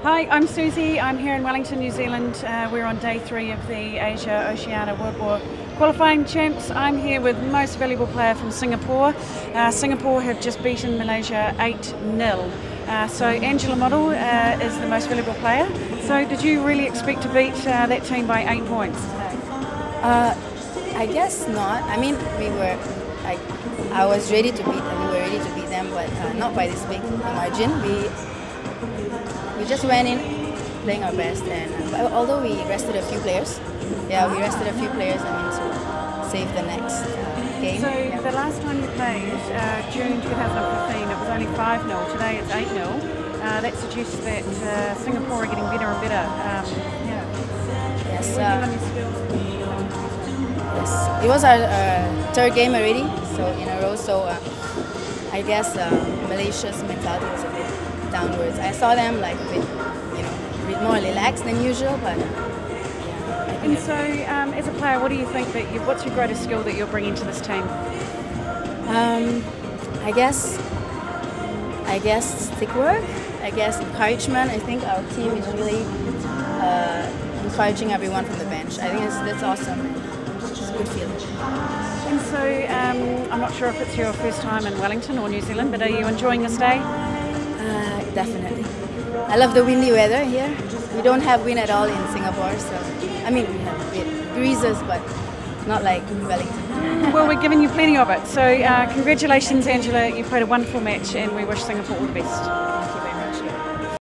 Hi, I'm Susie. I'm here in Wellington, New Zealand. We're on day 3 of the Asia Oceania World War Qualifying Champs. I'm here with most valuable player from Singapore. Singapore have just beaten Malaysia 8-0. So Angela Model is the most valuable player. So did you really expect to beat that team by 8 points today? I guess not. I mean, I was ready to beat them. We were ready to beat them, but not by this big margin. We just went in playing our best, and although we rested a few players, to save the next game. So the last time you played, June 2015, it was only 5-0. Today it's 8-0. That suggests that Singapore are getting better and better. Yes. Working on your skills. Yes. It was our third game already, so in a row. So I guess Malaysia's mentality was a bit downwards. I saw them like a bit more relaxed than usual, but yeah. And so, as a player, what do you think what's your greatest skill that you're bringing to this team? I guess stick work. I guess encouragement. I think our team is really encouraging everyone from the bench. I think that's awesome. It's a good feeling. And so, I'm not sure if it's your first time in Wellington or New Zealand, but are you enjoying this day? Definitely. I love the windy weather here. We don't have wind at all in Singapore, so I mean we have a bit breezes, but not like Wellington. Well, we're giving you plenty of it. So congratulations, Angela. You played a wonderful match, and we wish Singapore all the best.